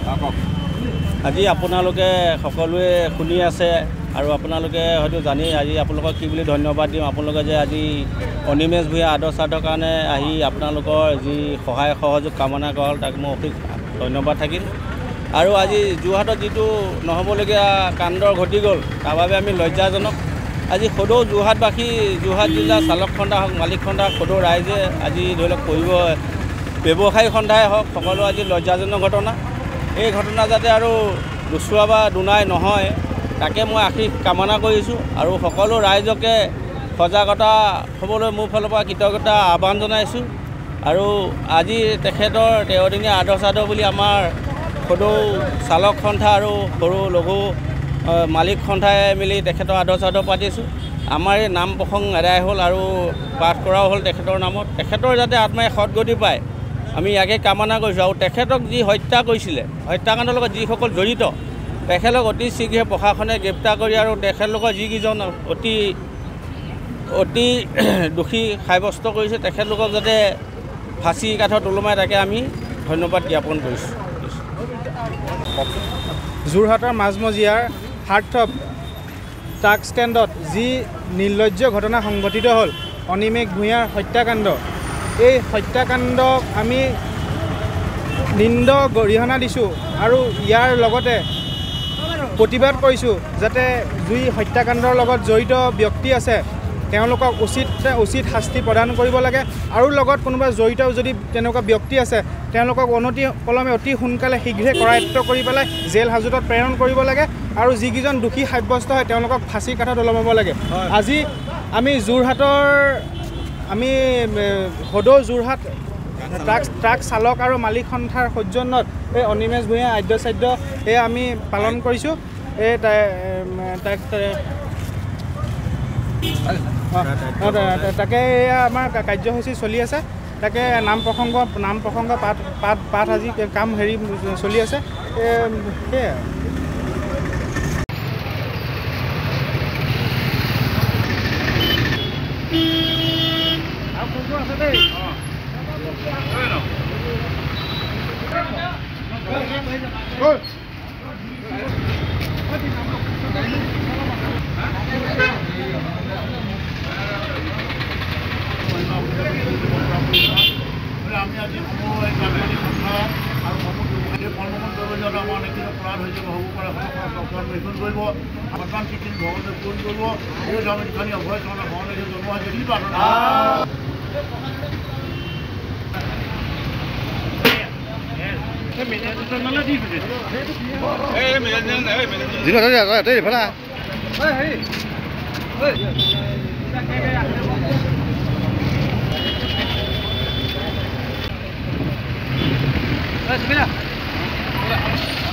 আজি আপোনালোকে সকলোৱে শুনি আছে আৰু আপোনালোকে হয়তো জানি আজি আপোনালোকক কি বুলি ধন্যবাদ দিম। আপোনালোকে যে আজি অনিমেষ ভূঞা আদৰ্শ সাধৰ কাৰণে আহি আপোনালোকৰ যি সহায় সহযোগ কামনা কৰা হ'ল তাক মই অধিক ধন্যবাদ থাকিল। আৰু আজি যোৰহাটত যিটো নহ'বলগীয়া কাণ্ডৰ ঘটি গ'ল তাৰ বাবে আমি লজ্জাজনক। আজি সদৌ যোৰহাটবাসী, যোৰহাট জিলাৰ চালক খণ্ডা হওক, মালিক খণ্ডা হওক, সদৌ ৰাইজে আজি ধৰি লওক ব্যৱসায়ী খণ্ডাই হওক, সকলো আজি লজ্জাজনক ঘটনা। এই ঘটনা যাতে আৰু দুচুৱা বা দুনাই নহয় তাকে মই আশীষ কামনা কৰিছোঁ। আৰু সকলো ৰাইজকে সজাগতা হ'বলৈ মোৰ ফালৰ পৰা কৃতজ্ঞতা আহ্বান জনাইছোঁ। আৰু আজি তেখেতৰ 13 দিনীয়া আদৰ্শ সাধৰ বুলি আমাৰ সদৌ চালক সন্থা আৰু সৰু লঘু মালিক সন্থাই মিলি তেখেতৰ আদৰ্শ সাধৰ পাতিছোঁ। আমাৰ এই নাম প্ৰসংগ আদায় হ'ল আৰু পাঠ কৰাও হ'ল তেখেতৰ নামত। তেখেতৰ যাতে আত্মাই সদগতি পায় আমি ইয়াকে কামনা কৰিছোঁ। আৰু তেখেতক যি হত্যা কৰিছিলে, হত্যাকাণ্ডৰ লগত যিসকল জড়িত তেখেতক অতি শীঘ্ৰে প্ৰশাসনে গ্ৰেপ্তাৰ কৰি আৰু তেখেতলোকৰ যিকেইজন অতি দোষী সাব্যস্ত কৰিছে তেখেতলোকক যাতে ফাঁচি কাঠত ওলমাই তাকে আমি ধন্যবাদ জ্ঞাপন কৰিছোঁ। যোৰহাটৰ মাজমজিয়াৰ হাৰ্থব ট্ৰাক ষ্টেণ্ডত যি নিৰ্লজ্জ ঘটনা সংঘটিত হ'ল, অনিমেষ ভূঞাৰ হত্যাকাণ্ড, এই হত্যাকাণ্ডক আমি নিন্দ গৰিহণা দিছোঁ আৰু ইয়াৰ লগতে প্ৰতিবাদ কৰিছোঁ যাতে যি হত্যাকাণ্ডৰ লগত জড়িত ব্যক্তি আছে তেওঁলোকক উচিত শাস্তি প্ৰদান কৰিব লাগে। আৰু লগত কোনোবা জড়িত যদি তেনেকুৱা ব্যক্তি আছে তেওঁলোকক অনতিপলমে অতি সোনকালে শীঘ্ৰে কৰায়ত্ব কৰি পেলাই জেল হাজতত প্ৰেৰণ কৰিব লাগে। আৰু যিকেইজন দোষী সাব্যস্ত হয় তেওঁলোকক ফাঁচি কাঠত ওলমাব লাগে। আজি আমি সদৌ যোৰহাট ট্ৰাক চালক আৰু মালিক সন্থাৰ সৌজন্যত এই অনিমেষ ভূঞা আদ্যশ্ৰাদ্ধ এয়া আমি পালন কৰিছোঁ। এই তাকে এয়া আমাৰ কাৰ্যসূচী চলি আছে। তাকে নাম প্ৰসংগ পাঠ আজি কাম চলি আছে। সেয়াই আমি আজি সময় কাৰ্যকৰী সন্থা আৰু সমূহ কৰ্মখন কৰিবলৈ হ'লে আমাৰ অনেকখিনি অপৰাধ হৈছে হ'ব পাৰে, সকলোখন নিৰ্মাণ কৰিব সন্তান শিক্ষিত ভগৱানে পূৰণ কৰিব। এই আমি খালি অভয় চৰণৰ ভগৱানে জন্ম হৈছে কি প্ৰাৰ্থনা Bismillah.